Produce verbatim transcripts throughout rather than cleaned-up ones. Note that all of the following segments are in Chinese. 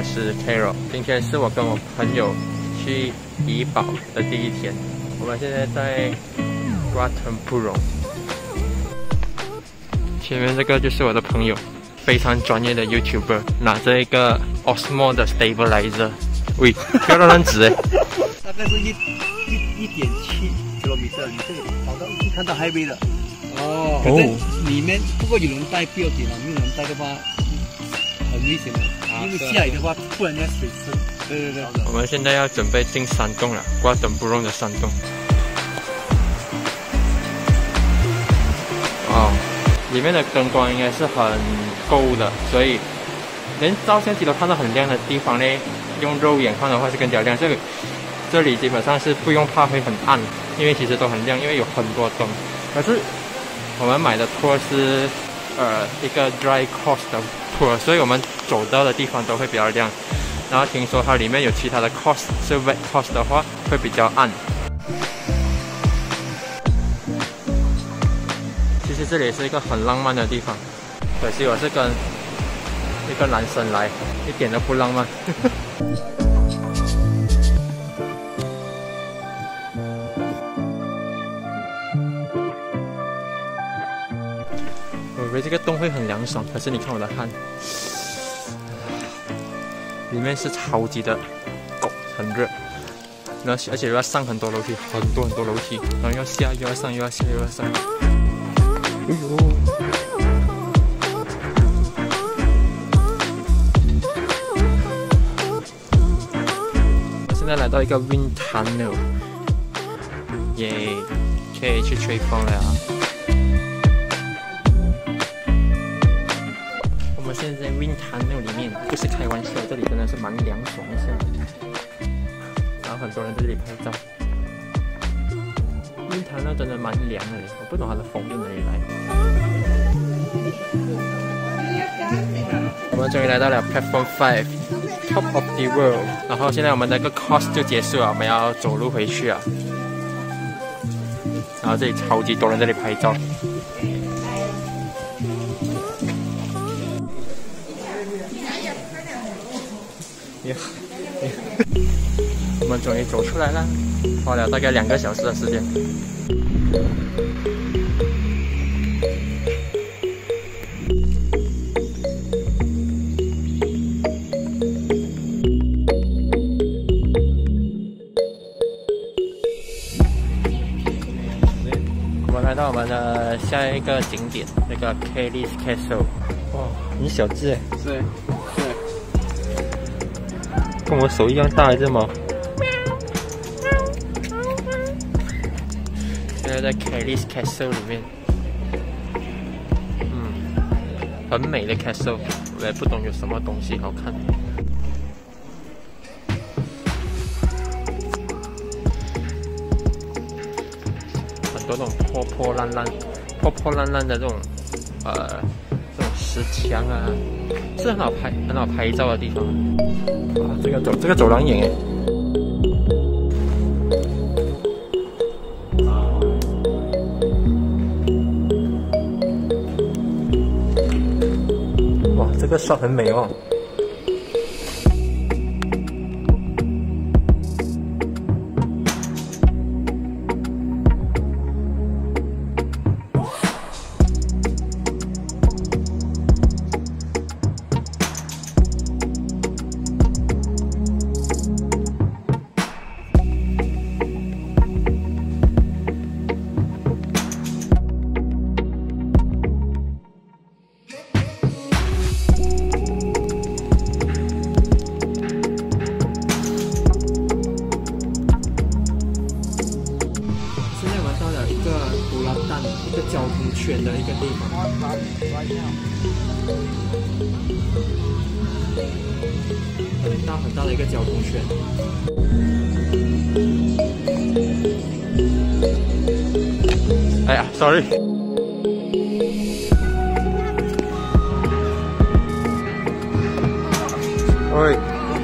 我是 Carol， 今天是我跟我朋友去怡保的第一天。我们现在在 Ratumpurong， 前面这个就是我的朋友，非常专业的 YouTuber， 拿着一个 Osmo 的 Stabilizer， 喂，不要乱指哎。 大概是一一一点七 kilometer， 你这个跑到一看到 highway 的。哦，可是里面不过有人带不要紧了，没有人带的话很危险的，因为下雨的话突然间水深。对对对。 我们现在要准备进山洞了，瓜等不用的山洞。哦，里面的灯光应该是很够的，所以连照相机都看到很亮的地方呢，用肉眼看的话是更加亮。这里这里基本上是不用怕会很暗，因为其实都很亮，因为有很多灯。可是我们买的 tour 是呃一个 dry course 的 tour， 所以我们走到的地方都会比较亮。然后听说它里面有其他的 course 是 wet course 的话会比较暗。其实这里是一个很浪漫的地方，可惜我是跟一个男生来，一点都不浪漫。我以为这个洞会很凉爽，可是你看我的汗，里面是超级的狗，很热。然后而且又要上很多楼梯，很多很多楼梯，然后要下又要上，又要下又要上。哎呦！我现在来到一个 wind tunnel， 耶，可以去吹风了啊！我们现在在 wind tunnel 里面，不是开玩笑，这里真的是蛮凉爽一下。然后很多人在这里拍照。wind tunnel 真的蛮凉的，我不懂它的风从哪里来。我们终于来到了 Platform five Top of the World， 然后现在我们的个 course 就结束了，我们要走路回去啊。然后这里超级多人在这里拍照。我们终于走出来了，花了大概两个小时的时间。我们来到我们的下一个景点，那个 Kelly's Castle。哇，很小只哎。 对对。 跟我手一样大，这猫。现在在 Kelly's Castle 里面，嗯，很美的 castle， 我也不懂有什么东西好看。很多这种破破烂烂、破破烂烂的这种呃这种石墙啊，是很好拍、很好拍照的地方。啊，这个走这个走廊眼哎。哇，这个 shot 很美哦。一个交通圈的一个地方。很大很大的一个交通圈。哎呀 ，sorry。喂。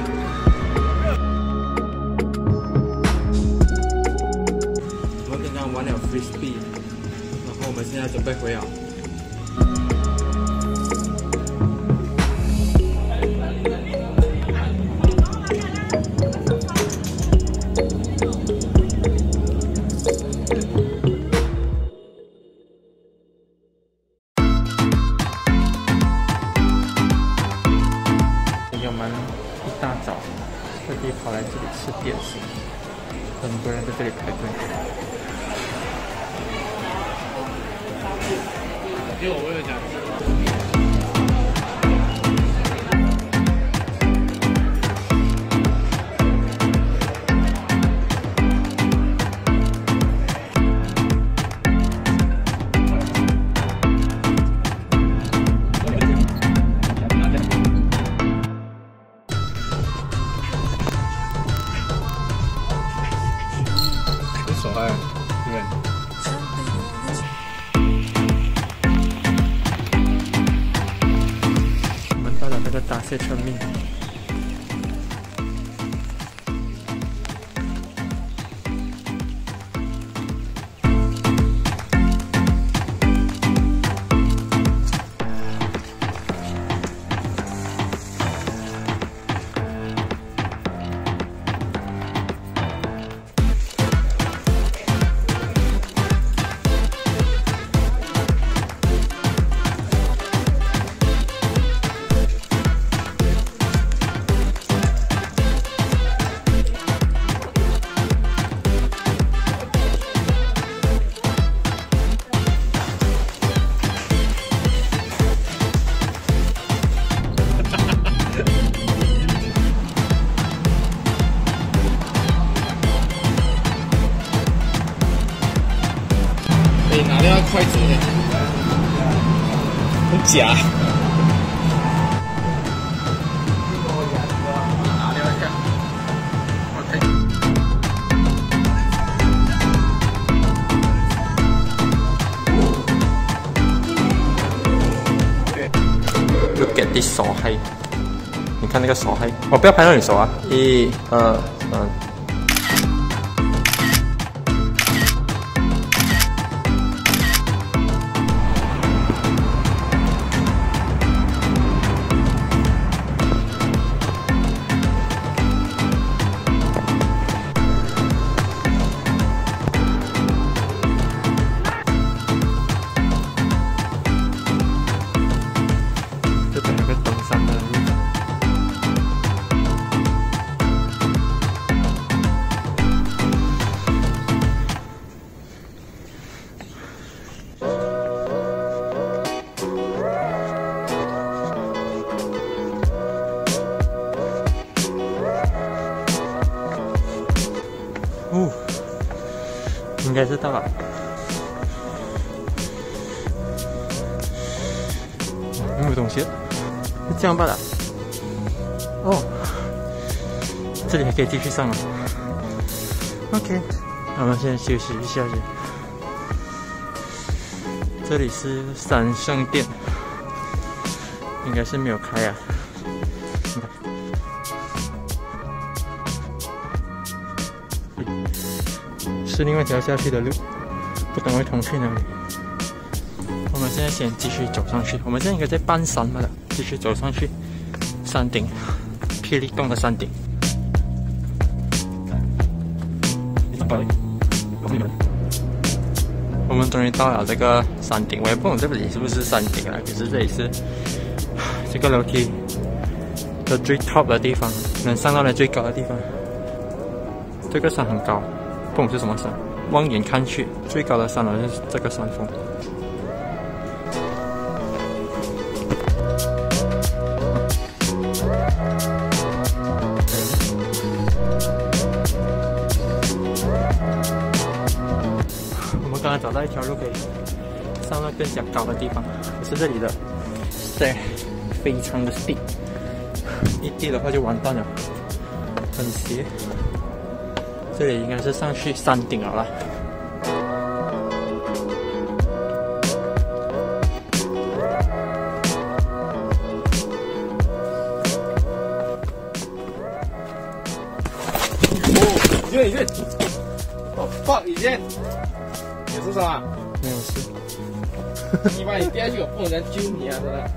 我们刚刚玩了 frisbee， 然后我们现在准备回了。 这里排队。 因为我有讲。手爱，对不对？ 我们到了这个大谢村面。 拿那个筷子呢，很假。拿掉一下。OK。 Look at this 手黑，你看那个手黑，我不要拍到你手啊！一、二、三。这边有个登山的路。哦，应该是到了。没有东西了。是这样罢了。哦，这里还可以继续上了。OK， 那我们现在休息一下先。这里是三圣殿，应该是没有开啊。是另外一条下去的路，不懂会通去哪里。我们现在先继续走上去，我们现在应该在半山罢了，继续走上去山顶，霹雳洞的山顶。我们终于到了这个山顶，我也不懂这里是不是山顶啊，可是这里是这个楼梯的最 top 的地方，能上到来最高的地方。这个山很高，不懂是什么山，望眼看去，最高的山好像是这个山峰。我们刚刚找到一条路可以上到更加高的地方，可是这里的 stair 非常的 steep， 一跌的话就完蛋了，很斜。这里应该是上去山顶了啦。 哦，远远，哦 fuck， 以前有受伤啊？ 没有事。 你把你跌下去，我不能救你啊！真的。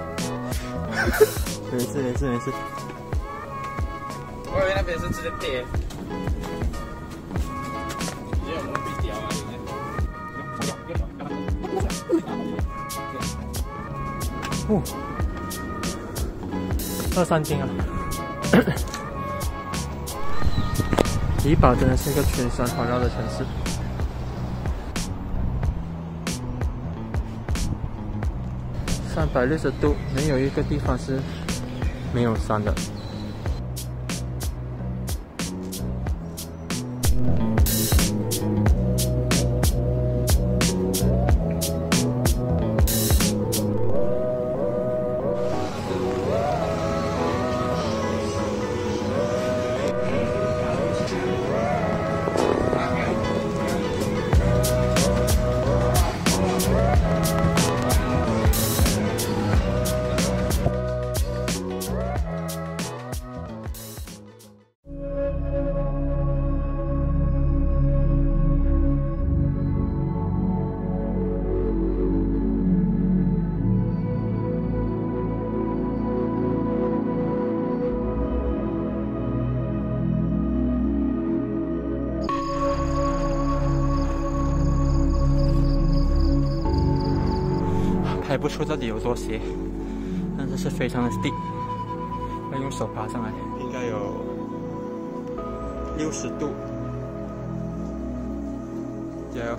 没事没事没事。 我以为那边是直接跌。 哦，到山顶了。 吉宝真的是一个群山环绕的城市。三百六十度，没有一个地方是没有山的。拍不出这里有多斜，但是是非常的 steep， 要用手爬上来，应该有六十度，加油！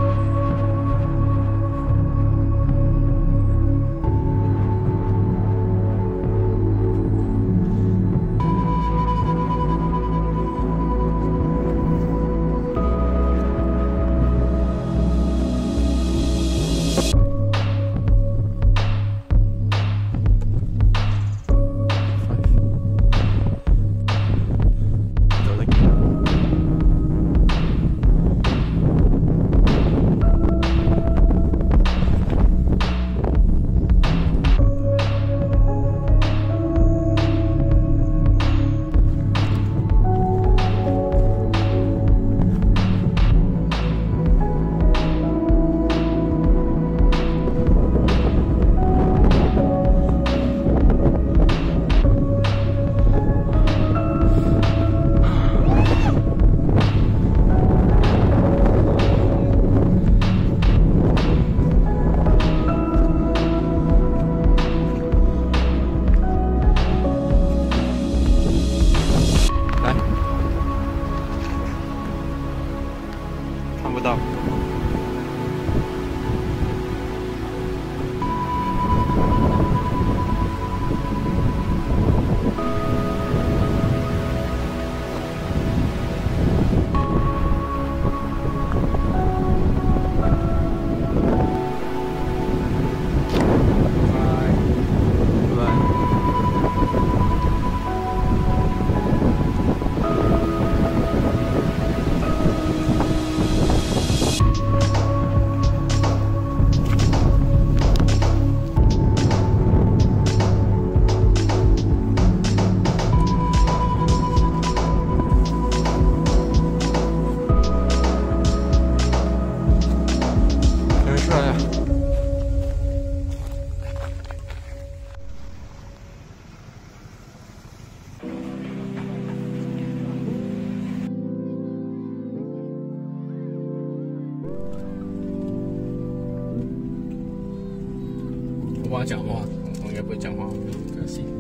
看不到。我帮他讲话，我应该不会讲话，可惜。